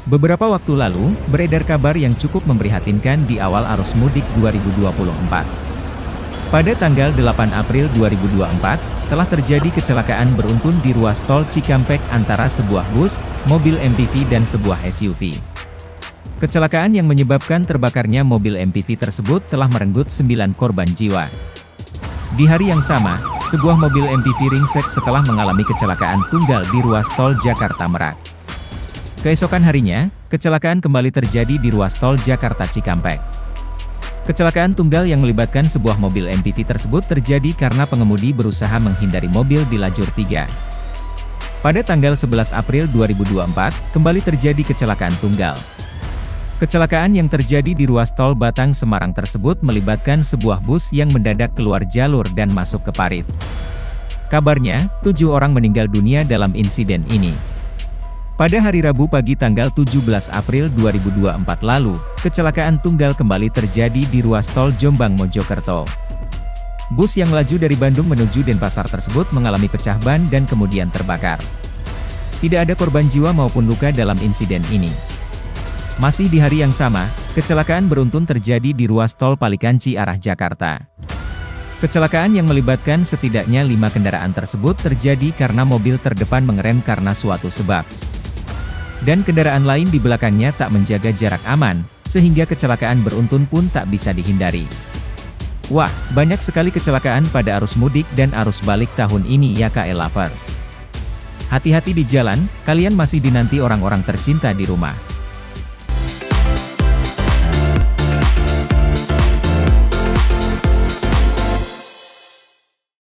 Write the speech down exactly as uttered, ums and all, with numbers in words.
Beberapa waktu lalu, beredar kabar yang cukup memprihatinkan di awal arus mudik dua ribu dua puluh empat. Pada tanggal delapan April dua ribu dua puluh empat, telah terjadi kecelakaan beruntun di ruas tol Cikampek antara sebuah bus, mobil M P V dan sebuah S U V. Kecelakaan yang menyebabkan terbakarnya mobil M P V tersebut telah merenggut sembilan korban jiwa. Di hari yang sama, sebuah mobil M P V ringsek setelah mengalami kecelakaan tunggal di ruas tol Jakarta Merak. Keesokan harinya, kecelakaan kembali terjadi di ruas tol Jakarta Cikampek. Kecelakaan tunggal yang melibatkan sebuah mobil M P V tersebut terjadi karena pengemudi berusaha menghindari mobil di lajur tiga. Pada tanggal sebelas April dua ribu dua puluh empat, kembali terjadi kecelakaan tunggal. Kecelakaan yang terjadi di ruas tol Batang Semarang tersebut melibatkan sebuah bus yang mendadak keluar jalur dan masuk ke parit. Kabarnya, tujuh orang meninggal dunia dalam insiden ini. Pada hari Rabu pagi tanggal tujuh belas April dua ribu dua puluh empat lalu, kecelakaan tunggal kembali terjadi di ruas tol Jombang Mojokerto. Bus yang melaju dari Bandung menuju Denpasar tersebut mengalami pecah ban dan kemudian terbakar. Tidak ada korban jiwa maupun luka dalam insiden ini. Masih di hari yang sama, kecelakaan beruntun terjadi di ruas tol Palikanci arah Jakarta. Kecelakaan yang melibatkan setidaknya lima kendaraan tersebut terjadi karena mobil terdepan mengerem karena suatu sebab. Dan kendaraan lain di belakangnya tak menjaga jarak aman, sehingga kecelakaan beruntun pun tak bisa dihindari. Wah, banyak sekali kecelakaan pada arus mudik dan arus balik tahun ini ya K L Lovers. Hati-hati di jalan, kalian masih dinanti orang-orang tercinta di rumah.